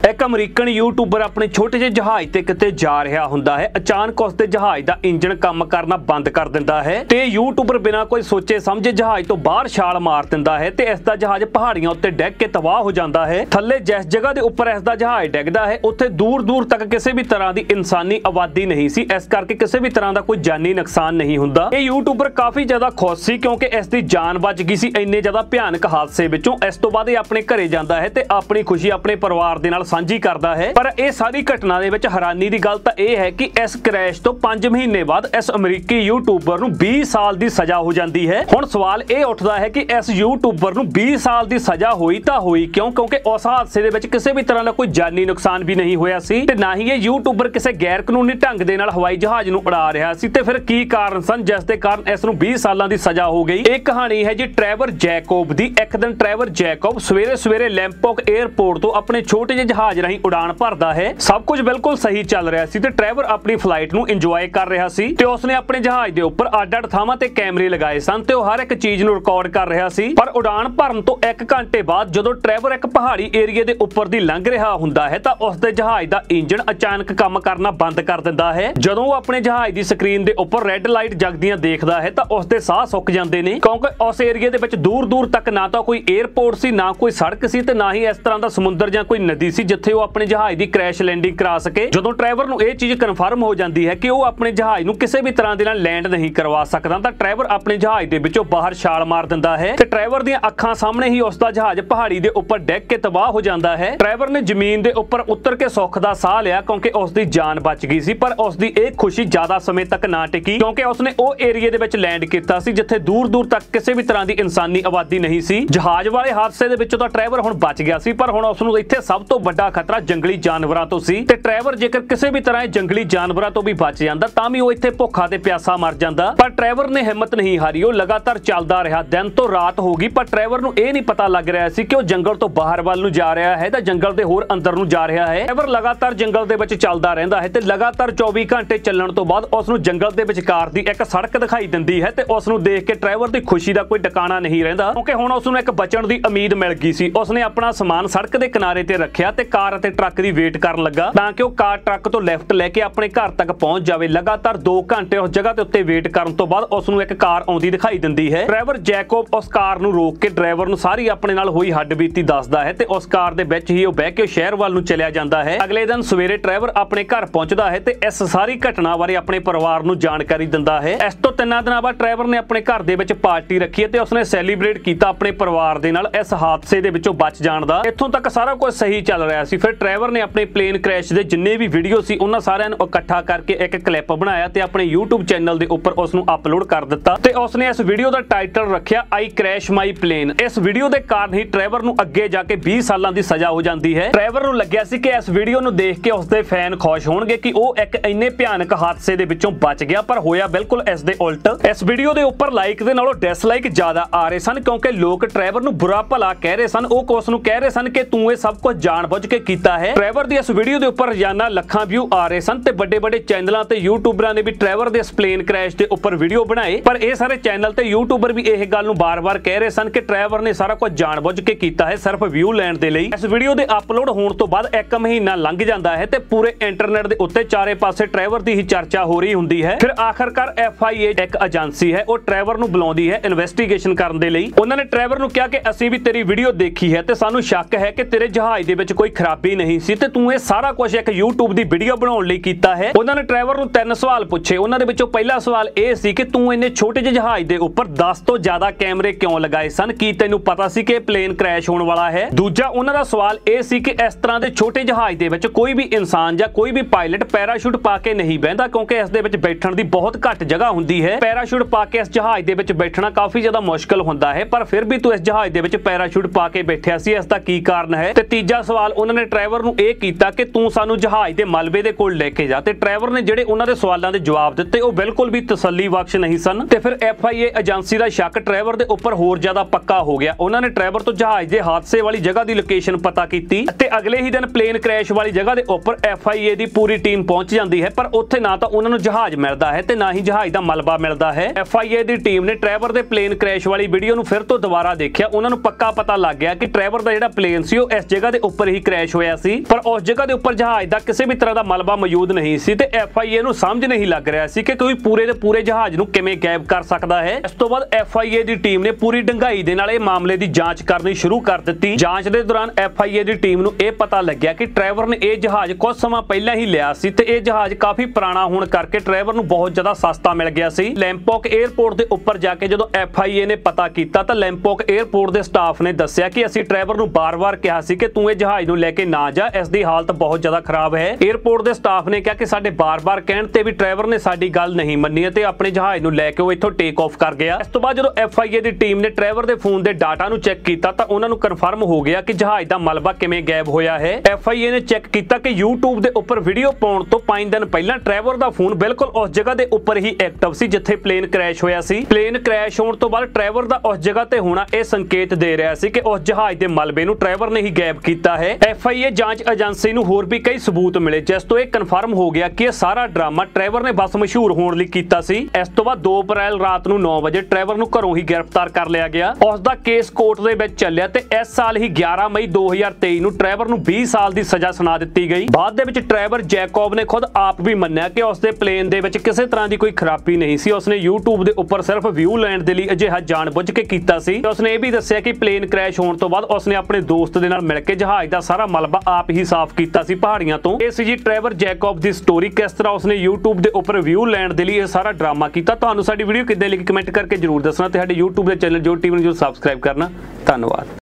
एक American YouTuber अपने छोटे ਜਿਹੇ जहाज ਤੇ किते जा रहा ਹੁੰਦਾ है। अचानक उसके जहाज का इंजन काम करना बंद कर दिंदा है ते यूट्यूबर बिना कोई सोचे समझे जहाज तो बाहर छाल मार दिंदा है ते इसका जहाज पहाड़ियां उत्ते डिग के तबाह हो जाता है। थल्ले जिस जगह के उपर इसका जहाज डिगदा है उत्थे दूर दूर तक किसी भी तरह की इंसानी आबादी नहीं सी, इस करके किसी भी तरह का कोई जानी नुकसान नहीं हुंदा। ये यूट्यूबर काफी ज्यादा खुश सी क्योंकि इसकी जान बच गई सी इन्ने ज्यादा भयानक हादसे विचों। इस तो बाद अपने घरे जाता है ते अपनी खुशी अपने परिवार दे नाल साझी करता है। पर यह सारी घटना दे विच हैरानी की गल तां यह है कि इस क्रैश तो 5 महीने बाद इस अमरीकी यूट्यूबर नूं 20 साल की सजा हो जाती है। हुण सवाल ये उठता है कि इस यूट्यूबर नूं 20 साल की सजा हुई तां हुई क्यों? क्योंकि उस हादसे दे विच किसी भी तरह का कोई जानी नुकसान भी नहीं होया सी ते ना ही ये यूट्यूबर किसी गैर कानूनी ढंग दे नाल हवाई जहाज नूं उड़ा रहा सी। ते फिर की कारण सन जिस दे कारण इस नूं 20 सालों की सजा हो गई? एक कहानी है जी ट्रेवर जैकोब दी। एक दिन ट्रेवर जैकोब सवेरे सवेरे लैंपोक एयरपोर्ट तो अपने छोटे ਜਿਹੇ जहाज राही उड़ान भरदा है। सब कुछ बिल्कुल सही चल रहा सी ते ट्रेवर अपनी फ्लाइट नूं इंजॉय कर रहा सी ते उसने अपने जहाज दे उपर अड-अड थावां ते कैमरे लगाए सन ते हर एक चीज नूं रिकॉर्ड कर रहा सी। पर उड़ान भरन तो 1 घंटे बाद जदों ट्रेवर एक पहाड़ी एरिए दे उपर दी लंघ रहा हुंदा है तां उसदे जहाज दा इंजन अचानक काम करना बंद कर दिंदा है। जदों वो अपने जहाज दी स्क्रीन दे उपर रैड लाइट जगदियां देखदा है तां उसदे साह सुक जांदे ने क्योंकि उस एरिए दे विच दूर दूर तक ना तां कोई एयरपोर्ट सी ना कोई सड़क सी ते ना ही इस तरह दा समुंदर जां कोई नदी सी जिथे वो अपने जहाज की क्रैश लैंडिंग करा सके। जदों ट्रेवर नूं यह चीज कन्फर्म हो जाती है कि वो अपने जहाज नूं किसी भी तरह दे नाल लैंड नहीं करवा सकदा तां ट्रेवर अपने जहाज दे विचों बाहर छाल मार दिंदा है ते ट्रेवर दीआं अखां सामने ही उसका जहाज पहाड़ी दे उपर डिग के तबाह हो जाता है। ट्रेवर ने जमीन दे उपर उतर के सुख दा साह लिया क्योंकि उसकी जान बच गई सी। पर उसकी एक खुशी ज्यादा समय तक ना टिकी क्योंकि उसने वो एरिए दे विच लैंड कीता सी जिथे दूर दूर तक किसी भी तरह की इंसानी आबादी नहीं सी। जहाज वाले हादसे दे विचों तां ट्रेवर हुण बच गया सी पर हुण उसनूं इत्थे सब तो वड्डा खतरा जंगली जानवरां तो सी ते ट्रेवर जेकर किसी भी तरह जंगली जानवरां तो भी बच जांदा तां भी वो इत्थे भुखा ते प्यासा मर जांदा। पर ट्रेवर ने हिम्मत नहीं हारी, वो लगातार चलदा रहा। दिन तो रात हो गई पर ट्रेवर नूं ये नहीं पता लग रहा सी कि वो जंगल तो बाहर वाल नूं जा रहा है तां जंगल दे होर अंदर नूं जा रहा है। ट्रेवर लगातार जंगल दे विच चलदा रहिंदा है ते लगातार 24 घंटे चलण तो बाद उसनूं जंगल दे विचकार दी एक सड़क दिखाई दिंदी है ते उसनूं देख के ट्रेवर दी खुशी दा कोई ठिकाना नहीं रहिंदा क्योंकि हुण उसनूं एक बचण दी उम्मीद मिल गई सी। उसने अपना समान सड़क दे किनारे ते रखिया ते कार अते ट्रक दी वेट करन लगा तां कि वो कार ट्रक तो लेफ्ट लेके अपने घर तक पहुंच जावे। लगातार 2 घंटे उस जगह ते उत्ते वेट करन तो बाद उसनूं एक कार आउंदी दिखाई दिंदी है। ट्रेवर जैकोब उस कार नूं रोक के ड्राइवर नूं सारी अपने नाल होई हड्ड-बीती दसदा है ते उस कार दे विच ही वो बह के शहर वाल नूं चलिया जांदा है। अगले दिन सवेरे ट्रेवर अपने घर पहुंचदा है ते इस सारी घटना बारे अपने परिवार नूं जानकारी दिंदा है। इस तो 3 दिनां बाद ट्रेवर ने अपने घर दे विच पार्टी रखी ते उसने सैलीब्रेट कीता अपने परिवार दे नाल इस हादसे दे विचों बच जाण दा। इत्थों तक सारा कुछ सही चल रहा सी। फिर ट्रेवर ने अपने प्लेन क्रैश दे जिन्ने भी वीडियो सी उन्हां सारिआं नूं इकट्ठा करके एक क्लिप बनाया ते अपने YouTube चैनल दे उपर उसनूं अपलोड कर दिता ते उसने इस वीडियो दा टाइटल रखिया आई क्रैश माई प्लेन। इस वीडियो दे कारण ही ट्रेवर नूं अगे जाके 20 सालां दी सजा हो जाती है। ट्रेवर नूं लग्गिया सी कि इस वीडियो नूं देख के उसदे फैन खुश होणगे कि वो एक इन्ने भयानक हादसे दे विचों बच गया पर होया बिल्कुल इस दे उल्ट। इस वीडियो दे उपर लाइक दे नालों डिसलाइक ज्यादा आ रहे सन क्योंकि लोग ट्रेवर नूं बुरा भला कह रहे सन। वो उसनूं कह रहे सन कि तूं ये सब कुछ जानबुझ के कीता है। ट्रेवर दी इस वीडियो दे उपर रोजाना लखां व्यू आ रहे सन ते बड़े बड़े चैनलों ते यूट्यूबरां ने भी ट्रेवर दे इस प्लेन क्रैश दे उपर वीडियो बनाए पर ये सारे चैनल ते यूट्यूबर भी यह गल नूं बार-बार कह रहे सन कि ट्रेवर ने सारा कुछ जानबुझ के कीता है सिर्फ व्यू लैण दे लई। इस वीडियो दे अपलोड होण तो बाद 1 महीना लंघ जांदा है ते पूरे इंटरनेट दे उत्ते चारे पासे ट्रेवर दी ही चर्चा हो रही हुंदी है। फिर आखिरकार FIA एक एजेंसी है वो ट्रेवर नूं बुलाउंदी है इन्वेस्टिगेशन करन दे लई। उन्हां ने ट्रेवर नूं कहा कि असीं भी तेरी वीडियो देखी है ते सानूं शक है कि तेरे जहाज दे विच कोई खराबी नहीं सी ते तूं ये सारा कुछ एक YouTube दी वीडियो बनाउण लई कीता है। उन्हां ने ट्रेवर नूं 3 सवाल पूछे। उन्हां दे विचों पहला सवाल ये सी कि तूं इन्ने छोटे ਜਿਹੇ जहाज दे उपर 10 तो ज्यादा कैमरे क्यों लगाए सन? की तैनूं पता सी कि प्लेन क्रैश होण वाला है? दूजा उन्हां दा सवाल ये सी कि इस तरह दे छोटे जहाज दे विच कोई भी इंसान या कोई भी पायलट पैराशूट पा के नहीं बहिंदा क्योंकि इस दे विच बैठण दी बहुत घट जगह हुंदी है। पैराशूट पा के इस जहाज दे विच बैठना काफी ज्यादा मुश्किल हुंदा है पर फिर भी तूं इस जहाज दे विच पैराशूट पा के बैठिया सी, इसदा की कारण है? ते तीजा सवाल उन्हां ने ट्रेवर नूं ये कीता कि तूं सानूं जहाज दे मलबे दे कोल लेके जा ते ट्रेवर ने जिहड़े उन्हां दे सवालां दे जवाब दित्ते वो बिल्कुल भी तसल्ली बख्श नहीं सन। ते फिर FIA एजेंसी दा शक ट्रेवर दे उपर होर ज्यादा पक्का हो गया। उन्हां ने ट्रेवर तो जहाज दे हादसे वाली जगह दी लोकेशन पता कीती ते अगले ही दिन प्लेन क्रैश वाली जगह दे उपर FIA दी पूरी टीम पहुंच जाती है पर उत्थे ना तां उन्हां नूं जहाज मिलदा है ते ना ही जहाज दा मलबा मिलदा है। FIA दी टीम ने ट्रेवर दे प्लेन क्रैश वाली वीडियो नूं फिर तो दोबारा देखिया। उन्हां नूं पक्का पता लग गया कि ट्रेवर दा जिहड़ा प्लेन सी वो इस जगह दे उपर ही क्रैश होया सी, पर उस जगह दे उपर जहाज दा किसी भी तरह दा मलबा मौजूद नहीं सी ते FIA ਨੂੰ समझ नहीं लग रहा सी कि कोई पूरे दे पूरे जहाज ਨੂੰ किवें गायब कर सकदा है। इस तो बाद FIA दी टीम ने पूरी ढंगाई दे नाल इह मामले दी जांच करनी शुरू कर दित्ती। जांच दे दौरान FIA दी टीम ਨੂੰ ਇਹ पता लग्या कि ट्रैवर ने ਇਹ जहाज कुछ समा ਪਹਿਲਾਂ ही लिया सी ते ਇਹ जहाज काफी पुराना होने करके ट्रैवर ਨੂੰ बहुत ज्यादा सस्ता मिल गया सी। लैंपॉक एयरपोर्ट ਦੇ ਉੱਪਰ ਜਾ ਕੇ ਜਦੋਂ FIA ਨੇ ਪਤਾ ਕੀਤਾ ਤਾਂ लैंपॉक एयरपोर्ट ਦੇ ਸਟਾਫ ਨੇ ਦੱਸਿਆ ਕਿ ਅਸੀਂ ट्रैवर ਨੂੰ ਬਾਰ-ਬਾਰ ਕਿਹਾ ਸੀ ਕਿ ਤੂੰ ਇਹ ਜਹਾਜ਼ ਨੂੰ ਲੈ ਕੇ ਨਾ ਜਾ, ਇਸ ਦੀ ਹਾਲਤ ਬਹੁਤ ਜ਼ਿਆਦਾ ਖਰਾਬ ਹੈ। 에ਅਰਪੋਰਟ ਦੇ ਸਟਾਫ ਨੇ ਕਿਹਾ ਕਿ ਸਾਡੇ ਬਾਰ-ਬਾਰ ਕਹਿਣ ਤੇ ਵੀ ट्रैवर ਨੇ ਸਾਡੀ ਗੱਲ ਨਹੀਂ ਮੰਨੀ ਤੇ ਆਪਣੇ ਜਹਾਜ਼ ਨੂੰ ਲੈ ਕੇ ਉਹ ਇੱਥੋਂ ਟੇਕ ਆਫ ਕਰ ਗਿਆ। ਇਸ ਤੋਂ ਬਾਅਦ ਜਦੋਂ FIA ਦੀ ਟੀਮ ਨੇ ट्रैवर ਦੇ ਫੋਨ ਦੇ ਡਾਟਾ ਨੂੰ ਚੈੱਕ ਕੀਤਾ ਤਾਂ ਉਹਨਾਂ ਨੂੰ ਕਨਫਰਮ ਹੋ ਗਿਆ ਕਿ ਜਹਾਜ਼ ਦਾ ਮਲਬਾ ਕਿਵੇਂ ਗਾਇਬ ਹੋਇਆ ਹੈ। FIA ਨੇ ਚੈੱਕ ਕੀਤਾ ਕਿ YouTube ਦੇ ਉੱਪਰ ਵੀਡੀਓ ਪਾਉਣ ਤੋਂ 5 ਦਿਨ ਪਹਿਲਾਂ ट्रैवर ਦਾ ਫੋਨ ਬਿਲਕੁਲ ਉਸ ਜਗ੍ਹਾ ਦੇ ਉੱਪਰ ਹੀ ਐਕਟਿਵ ਸੀ ਜਿੱਥੇ ਪਲੇਨ ਕ੍ਰੈਸ਼ ਹੋਇਆ ਸੀ। ਪਲੇਨ ਕ੍ਰੈਸ਼ ਹੋਣ ਤੋਂ ਬਾਅਦ ट्रैवर ਦਾ ਉਸ ਜਗ੍ਹਾ ਤੇ ਹੋਣਾ ਇਹ ਸੰਕੇਤ ਦੇ ਰਿਹਾ ਸੀ ਕਿ ਉਸ ਜਹਾਜ਼ ਦੇ ਮਲਬੇ ਨੂੰ ट्रैवर ਨੇ ਹੀ ਗਾਇਬ ਕੀਤਾ ਹੈ। FIA ਜਾਂਚ ਏਜੰਸੀ ਨੂੰ ਹੋਰ ਵੀ ਕਈ ਸਬੂਤ ਮਿਲੇ ਜਿਸ ਤੋਂ ਇਹ ਕਨਫਰਮ ਹੋ ਗਿਆ ਕਿ ਇਹ ਸਾਰਾ ਡਰਾਮਾ ट्रैवर ਨੇ ਬਸ ਮਸ਼ਹੂਰ ਹੋਣ ਲਈ ਕੀਤਾ ਸੀ। ਇਸ ਤੋਂ ਬਾਅਦ 2 ਅਪ੍ਰੈਲ ਰਾਤ ਨੂੰ 9 ਵਜੇ ट्रैवर ਨੂੰ ਘਰੋਂ ਹੀ ਗ੍ਰਿਫਤਾਰ ਕਰ ਲਿਆ ਗਿਆ। ਉਸ ਦਾ ਕੇਸ ਕੋਰਟ ਦੇ ਵਿੱਚ ਚੱਲਿਆ ਤੇ ਇਸ ਸਾਲ ਹੀ 11 ਮਈ 2023 ਨੂੰ ट्रैवर ਨੂੰ 20 ਸਾਲ ਦੀ ਸਜ਼ਾ ਸੁਣਾ ਦਿੱਤੀ ਗਈ। ਬਾਅਦ ਦੇ ਵਿੱਚ ट्रैवर ਜੈਕੋਬ ਨੇ ਖੁਦ ਆਪ ਵੀ ਮੰਨਿਆ ਕਿ ਉਸ ਦੇ ਪਲੇਨ ਦੇ ਵਿੱਚ ਕਿਸੇ ਤਰ੍ਹਾਂ ਦੀ ਕੋਈ ਖਰਾਬੀ ਨਹੀਂ ਸੀ। ਉਸਨੇ YouTube ਦੇ ਉੱਪਰ ਸਿਰਫ ਵਿਊ ਲੈਣ ਦੇ ਲਈ ਅਜਿਹਾ ਜਾਣਬੁੱਝ ਕੇ ਕੀਤਾ ਸੀ। ਉਸਨੇ ਇਹ ਵੀ ਦੱਸਿਆ ਕਿ ਪਲੇਨ ਕ੍ਰੈਸ਼ ਹੋਣ ਤੋਂ ਬਾਅਦ ਉਸਨੇ ਆਪਣੇ ਦੋਸਤ ਦੇ ਨਾਲ ਮਿਲ ਕੇ ਜਹਾਜ਼ ਦਾ ਸਾਰਾ ਮਲਬਾ ਆਪ ਹੀ ਸਾਫ਼ ਕੀਤਾ ਸੀ ਪਹਾੜੀਆਂ ਤੋਂ। ਇਹ ਸੀ ਜੀ ट्रैवर ਜੈਕੋਬ ਦੀ ਸਟੋਰੀ, ਕਿਸ ਤਰ੍ਹਾਂ ਉਸਨੇ YouTube ਦੇ ਉੱਪਰ ਵਿਊ ਲੈਣ ਦੇ ਲਈ ਇਹ ਸਾਰਾ ਡਰਾਮਾ ਕੀਤਾ। ਤੁਹਾਨੂੰ ਸਾਡੀ ਵੀਡੀਓ ਕਿੱਦਾਂ ਲੱਗੀ ਕਮੈਂਟ ਕਰਕੇ ਜਰੂਰ ਦੱਸਣਾ ਤੇ ਸਾਡੇ YouTube ਦੇ ਚੈਨਲ ਜੋ ਟੀਵੀ ਨੂੰ ਜਰੂਰ ਸਬਸਕ੍ਰਾਈਬ ਕਰਨਾ। ਧੰਨਵਾਦ।